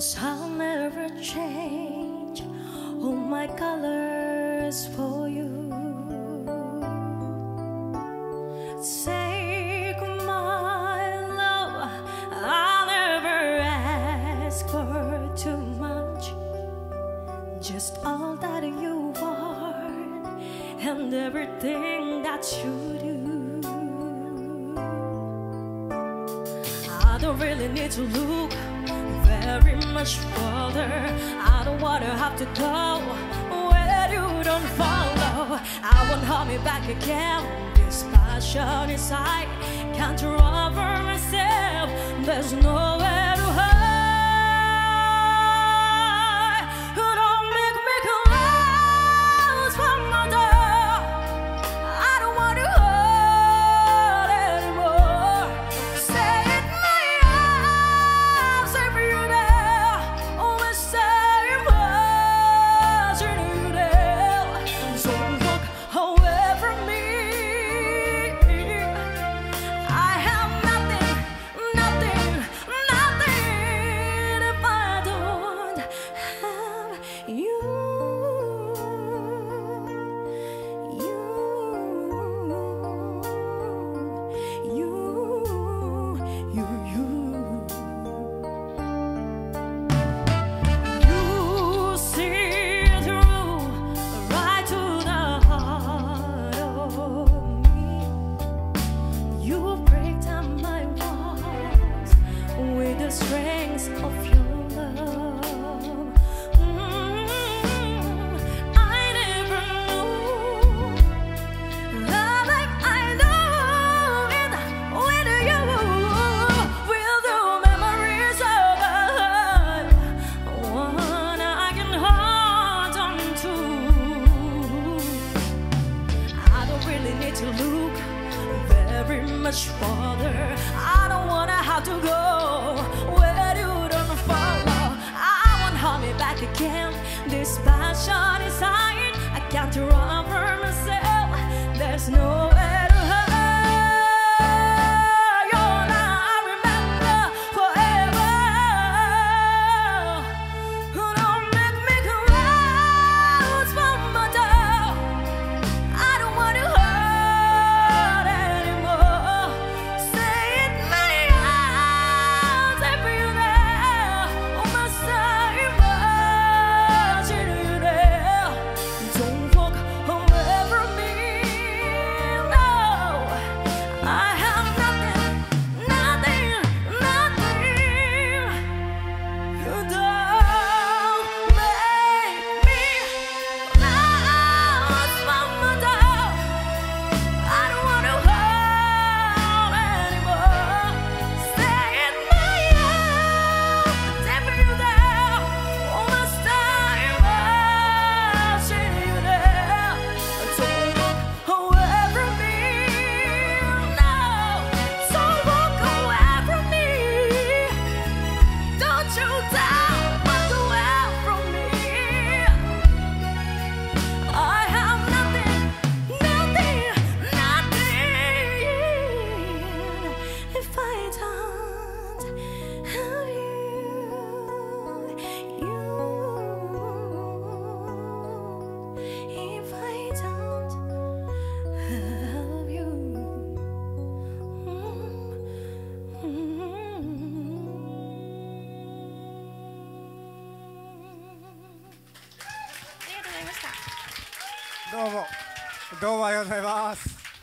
'Cause I'll never change all my colors for you. Take my love, I'll never ask for too much. Just all that you are and everything that you do. I don't really need to look very much further. I don't wanna have to go where you don't follow. I won't hold me back again. This passion inside can't run for myself. There's nowhere to hide. Don't make me close from my door. I don't want to hurt anymore. Say it my arms every day. Always say much in you there. Don't look away from me. I have nothing, nothing, nothing if I don't have you. You see through right to the heart of me. You break down my walls with the strength of your love. I never knew love like I know it with you. With the memories of us, one I can hold on to. I don't really need to look very much further. I don't wanna have to go where you don't follow. I won't hold me back again. This passion inside, I can't run for myself. There's nowhere to hide. You're all I remember forever. Don't make me close from my door. I don't want to hurt anymore. Say it many times every day. Almost say much in you there. Don't walk away from me. No, I have nothing, nothing, nothing. You don't make me lost from my door. I don't wanna hold anymore. Say it my arms every day. Almost time much in you there. Don't walk away from me. No, don't walk away from me. Don't you dare walk away from me. I have nothing, nothing, nothing if I don't have you. If I don't have you. どうも、どうもありがとうございます。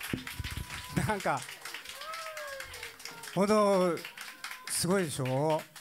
なんか、本当、すごいでしょ。